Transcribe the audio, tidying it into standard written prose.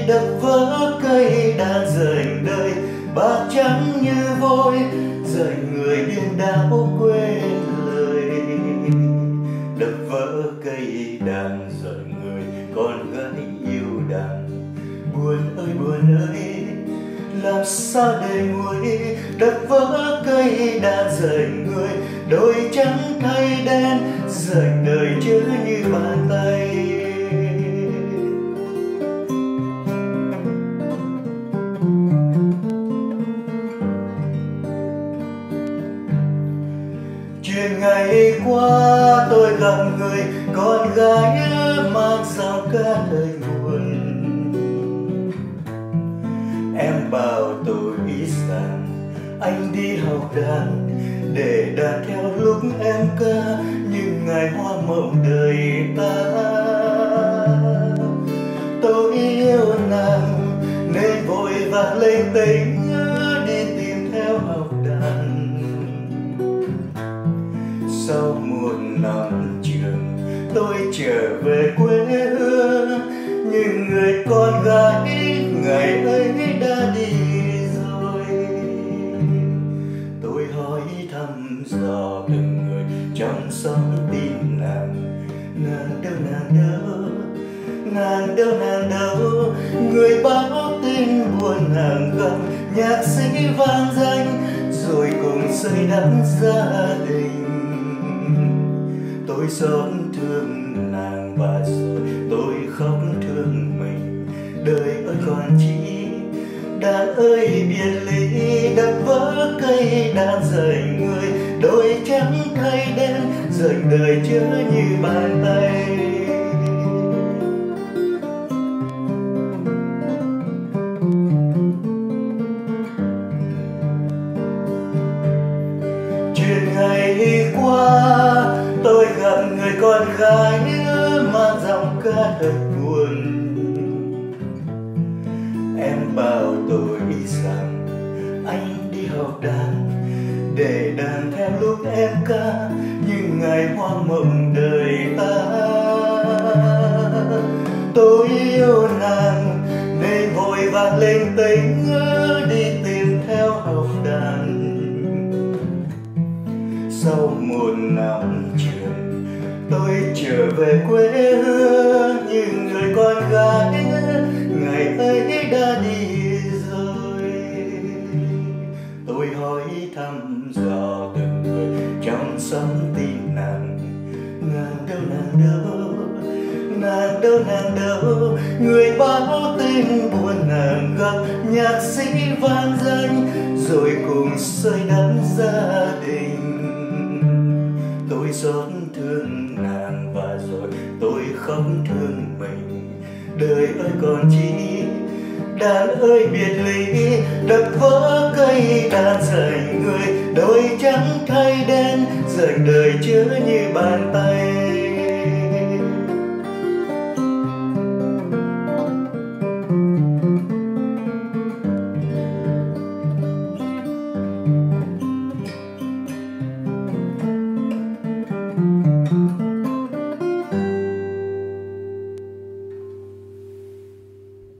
đập vỡ cây đàn rời đời, bạc trắng như vôi rời người điên đảo quên lời. Đập vỡ cây đàn rời người con gái yêu đàn. Buồn ơi làm sao để nguôi. Đập vỡ cây đàn rời người, đôi trắng thay đen rời đời chớ như bàn tay. Chuyện ngày qua tôi gặp người con gái mang giọng ca lời buồn. Em bảo tôi rằng anh đi học đàn để đàn theo lúc em ca những ngày hoa mộng đời ta. Tôi yêu nàng nên vội vàng lên tỉnh đi tìm theo học đàn. Sau một năm trường tôi trở về quê hương, nhưng người con gái ngày ấy đã đi rồi. Tôi hỏi thăm dò từng người trong xóm tin nàng. Nàng đâu, nàng đâu, nàng đâu. Người báo tin buồn nàng gặp nhạc sĩ vang danh, rồi cùng xây đắp gia đình. Tôi xót thương nàng và rồi tôi khóc thương mình. Đời ơi còn chi, đàn ơi biệt ly. Đập vỡ cây đàn rời người, đôi trắng thay đen rời đời chớ như bàn tay. Chuyện ngày qua tôi gặp người con gái mang giọng ca thật buồn. Em bảo tôi rằng anh đi học đàn để đàn theo lúc em ca những ngày hoa mộng đời ta. Tôi yêu nàng nên vội vàng lên tỉnh đi tìm theo học đàn. Sau một năm trường tôi trở về quê hương, nhưng người con gái ngày ấy đã đi rồi. Tôi hỏi thăm dò từng người trong xóm tin nàng. Nàng đâu, nàng đâu, nàng đâu, nàng đâu. Người báo tin buồn nàng gặp nhạc sĩ vang danh, rồi cùng xây đắp gia đình. Tôi xót thương nàng và rồi tôi khóc thương mình. Đời ơi còn chi, đàn ơi biệt ly. Đập vỡ cây đàn rời người, đôi trắng thay đen rời đời chớ như bàn tay.